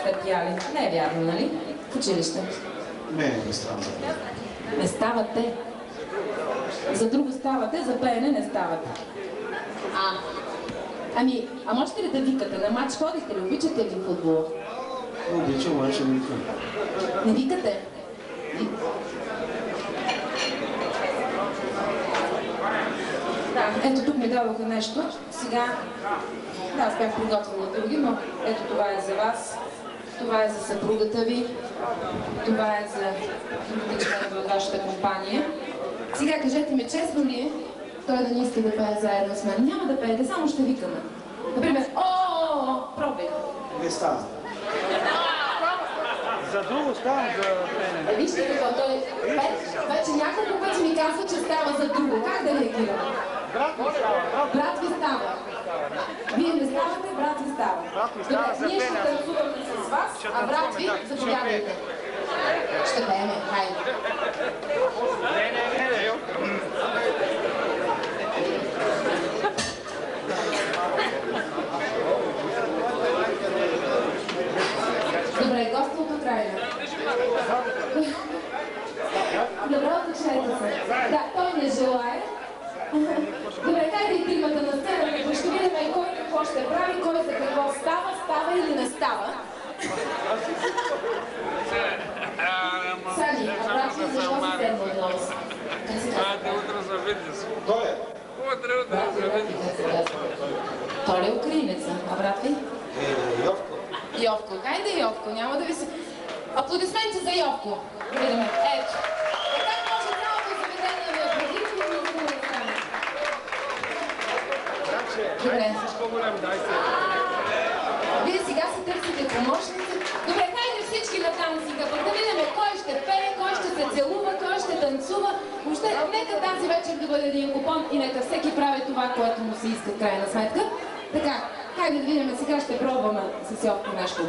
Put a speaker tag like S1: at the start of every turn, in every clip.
S1: стърпяли. Не е вярно, нали? В училище.
S2: Не става.
S1: Не ставате. За друго ставате, за пеене не ставате. Ами, а можете ли да викате? На матч ходите ли? Обичате ли футбола?
S2: Обичам, обаче не викам.
S1: Не викате? Да, ето тук ми дадоха нещо. Сега, да, аз бях приготвила други, но ето това е за вас. Това е за съпругата ви. Това е за другите членове от вашата компания. Сега кажете ми, честно ли е той да не иска да пее заедно с мен? Няма да пеете, само ще викаме. Например, пробай.
S2: Не става.
S3: За друго става за пеене.
S1: Вижте какво, той вече няколко пъти ми казва, че става за друго. Как да реагирам? Брат ви става. Вие не ставате, брат ви става. Добре, ние ще танцуваме с вас, а брат ви заповядайте. Ще пееме, хайде. Добре, гостилото крайна. Добре, отключайте се. Да, той не желае. Добре, хайде и тримата на сцената, ще видим кой какво ще прави, кой за какво става или не става. Сани, а брат ви защо се седна от нос?
S3: Утре за видео.
S2: Той е.
S3: Утре за видео.
S1: Той ли е украинеца, а брат ви?
S2: Йовко.
S1: Йовко, хайде Йовко, няма да ви се... Аплодисменти за Йовко. Видим, ето. Как може цялото заведение да е предимно и да не стане? Добре. Вие сега си търсите помощници. Добре, хайде всички на танцика, пък да видим кой ще пее, кой ще се целува, кой ще танцува. Въобще, нека тази вечер да бъде един купон и нека всеки прави това, което му се иска в крайна сметка. Така, хайде да видим, сега ще пробваме с Йовко нещо.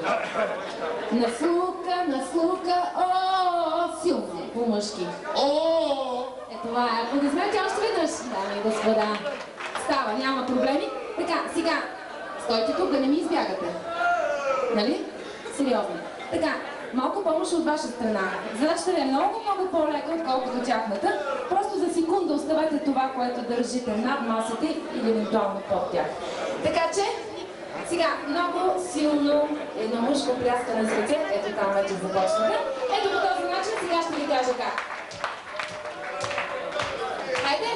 S1: Наслука, силно, по-мъжки. Това е аплодисменти още веднъж, дами и господа. Става, няма проблеми. Така, сега, стойте тук, да не ми избягате. Нали? Сериозно. Така, малко помощ от ваша страна. Задачата ви е много по-лека, отколкото тяхната. Просто за секунда оставете това, което държите над масата или евентуално под тях. Така че, сега много силно едномъжко пляскане с ръце. Ето там вече започнаха. Ето по този начин сега ще ви кажа как. Хайде!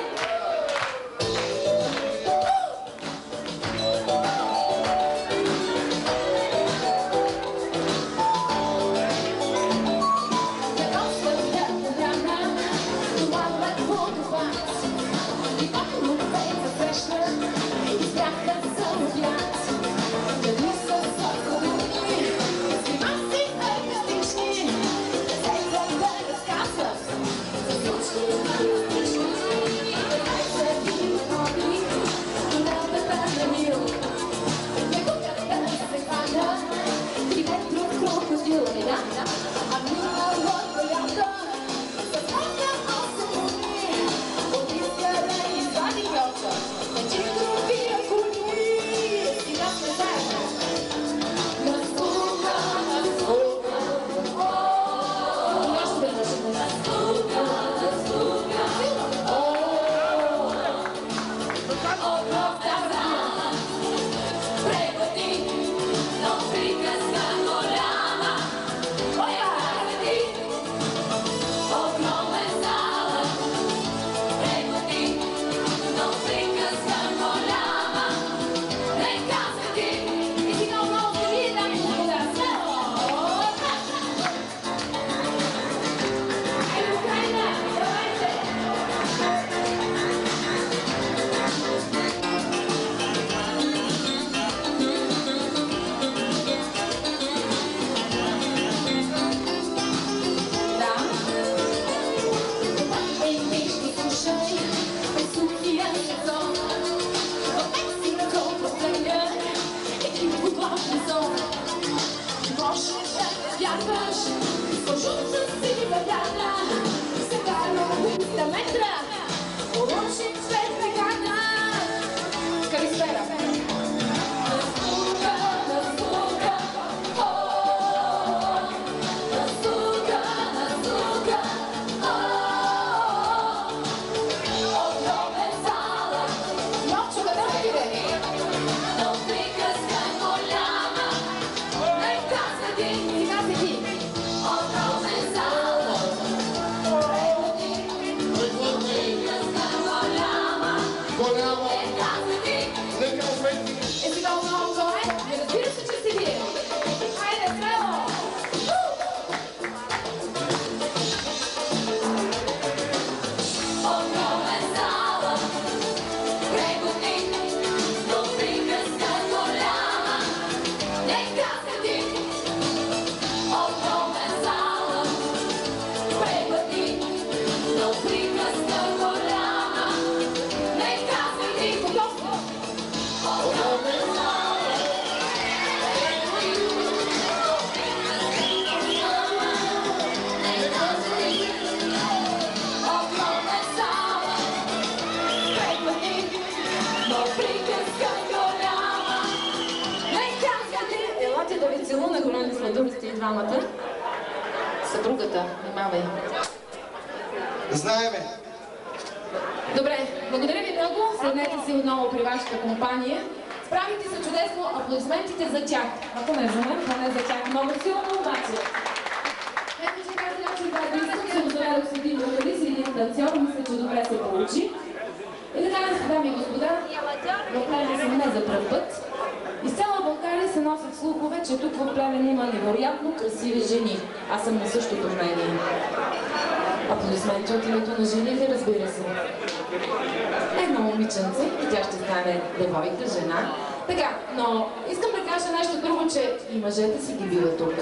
S1: ви целуна, големи сладурци и двамата. Съпругата, внимавай.
S2: Знаеме.
S1: Добре, благодаря ви много. Седнете си отново при вашата компания. Справите се чудесно, аплодисментите за тях. Ако не за мен, поне за тях. Много силно обаче. Ето, че тази начин това е дискът, се озаведох с един вокалист и един танцор. Мисля, че добре се получи. И така, дами и господа, в Плевен съм не за пръв път. Из цяла България се носят слухове, че тук в Плевен има невероятно красиви жени. Аз съм на същото мнение. Аплодисменти от името на жените, разбира се. Едно момиченце и тя ще стане девойка, жена. Така, но искам да кажа нещо друго, че и мъжете си ги биват тук.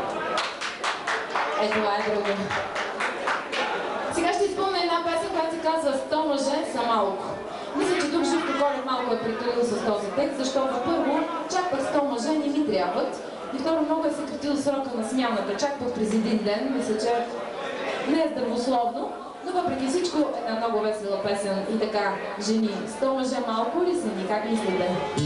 S1: Е, това е друго. Сега ще изпълня една песен, която се казва "100 мъже са малко". Мисля, че тук Живко Колев малко е прикрил с този текст, защото първо, чак пък 100 мъже не ми трябват. И второ, много е съкратил срока на смяната, чак пък през един ден. Мисля, че не е здравословно, но въпреки всичко една много весела песен. И така, жени, 100 мъже малко ли са ни? Как мислите?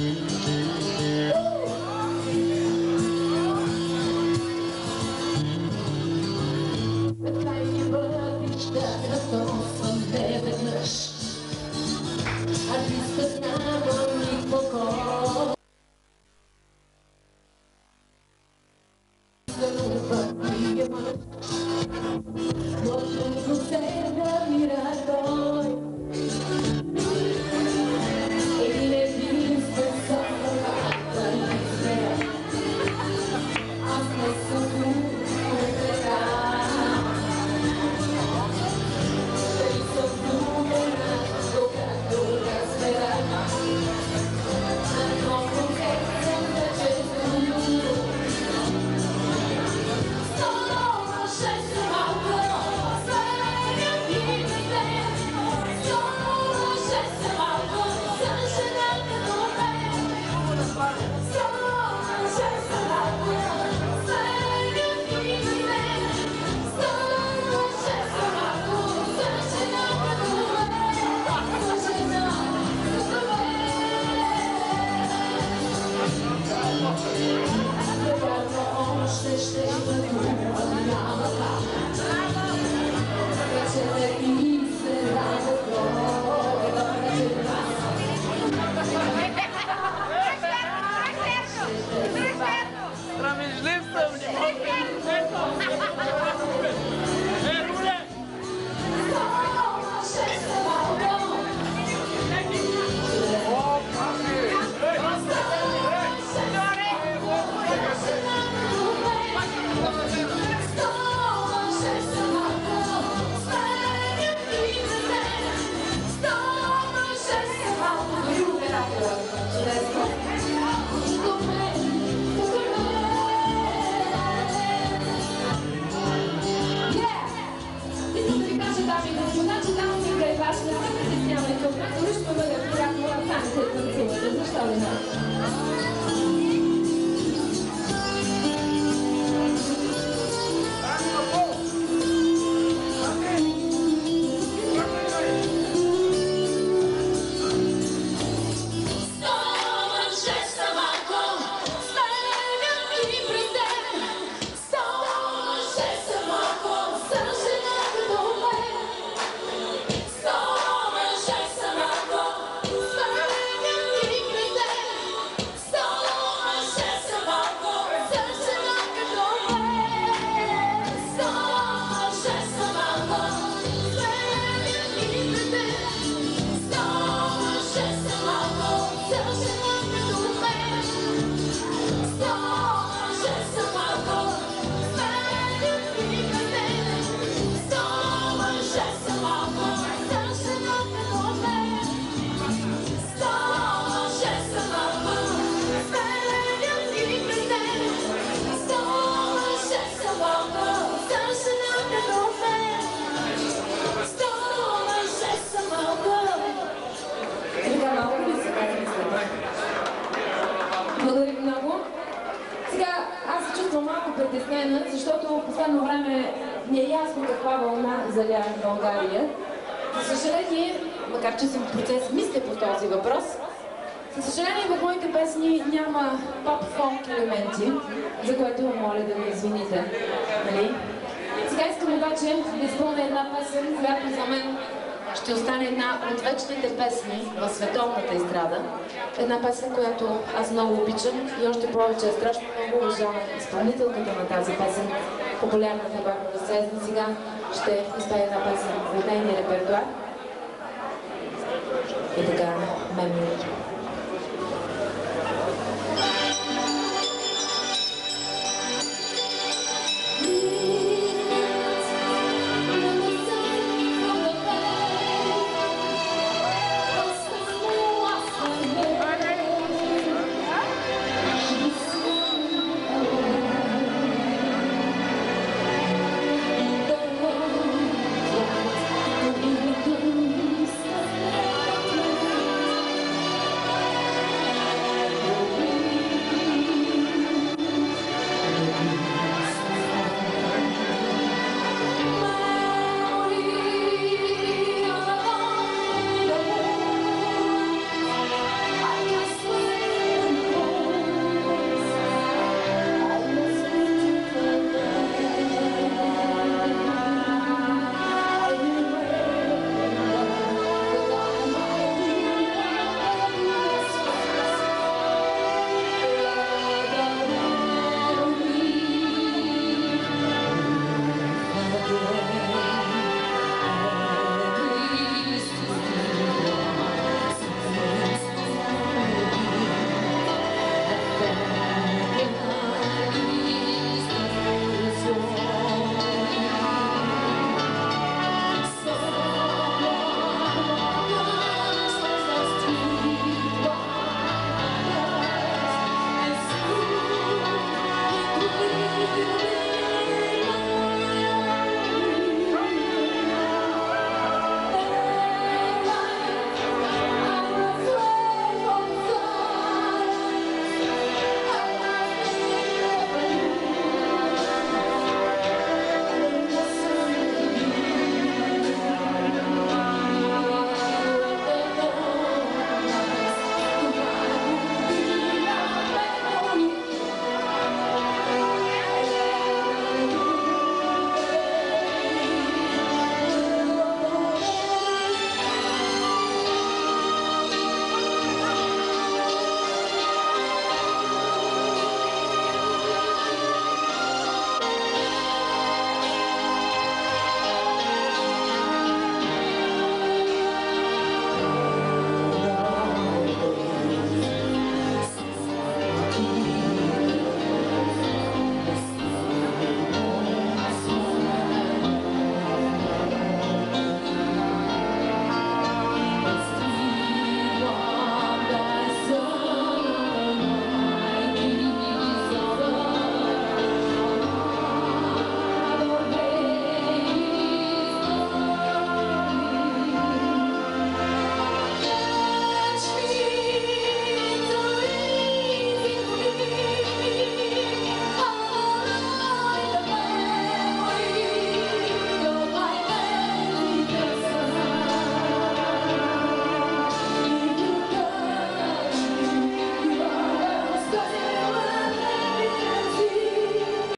S1: притеснена, защото в последно време не е ясно каква вълна заля България. За съжаление, макар че съм в процес мисля по този въпрос, За съжаление, в моите песни няма поп-фолк елементи, за което моля да ме извините. Нали? Сега искам обаче да изпълня една песен, която за мен ще остане една от вечните песни в световната естрада. Една песен, която аз много обичам и още повече страшно много уважавам изпълнителката на тази песен, популярната Барбара Сезен. Сега ще изпея една песен от нейния репертуар. И така, Memory.